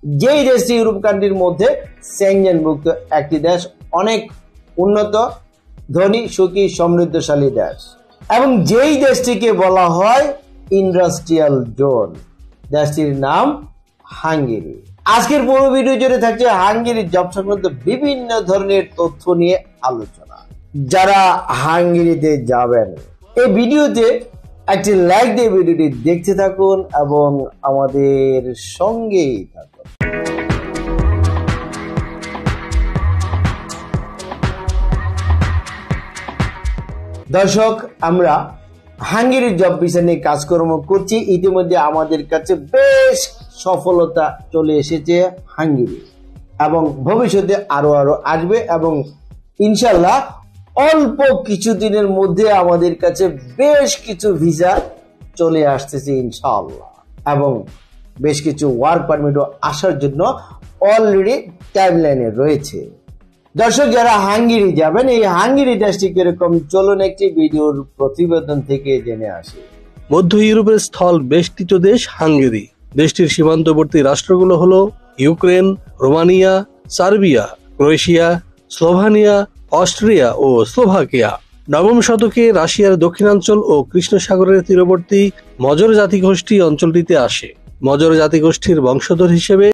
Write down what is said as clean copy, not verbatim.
যেই দেশটি ইউরোপ কান্ট্রির মধ্যে সেনজেনভুক্ত একটি দেশ, অনেক উন্নত, ধনী, সুখী, সমৃদ্ধশালী দেশ, এবং যেই দেশটিকে বলা হয় ইন্ডাস্ট্রিয়াল জোন। দেশটির নাম হাঙ্গেরি। আজকের পুরো ভিডিও জুড়ে থাকছে হাঙ্গেরির জব সংক্রান্ত বিভিন্ন ধরনের তথ্য নিয়ে আলোচনা। যারা হাঙ্গেরিতে যাবেন, এই ভিডিওতে একটি লাইক দিয়ে ভিডিওটি দেখতে থাকুন এবং আমাদের সঙ্গেই থাকুন। দর্শক, আমরা হাঙ্গেরির জব ভিসা নিয়ে কাজকর্ম করছি। ইতিমধ্যে আমাদের কাছে বেশ সফলতা চলে এসেছে হাঙ্গেরি, এবং ভবিষ্যতে আরো আসবে, এবং ইনশাল্লাহ অল্প কিছুদিনের মধ্যে আমাদের কাছে বেশ কিছু ভিসা চলে আসতেছে ইনশাআল্লাহ, এবং বেশ কিছু ওয়ার্ক পারমিটও আসার জন্য অলরেডি টাইমলাইনে রয়েছে। দর্শক, যারা হাঙ্গেরি যাবেন, এই হাঙ্গেরি দেশটি কিরকম, চলুন একটি ভিডিওর প্রতিবেদন থেকে জেনে আসি। মধ্য ইউরোপের স্থল বেষ্টিত দেশ হাঙ্গেরি। দেশটির সীমান্তবর্তী রাষ্ট্রগুলো হলো Ukraine, Romania, Serbia, Croatia, Slovenia, Austria ও স্লোভাকিয়া। নবম শতকে রাশিয়ার দক্ষিণাঞ্চল ও কৃষ্ণ সাগরের তীরবর্তী মজর জাতিগোষ্ঠী অঞ্চলটিতে আসে। মজর জাতিগোষ্ঠীর বংশধর হিসেবে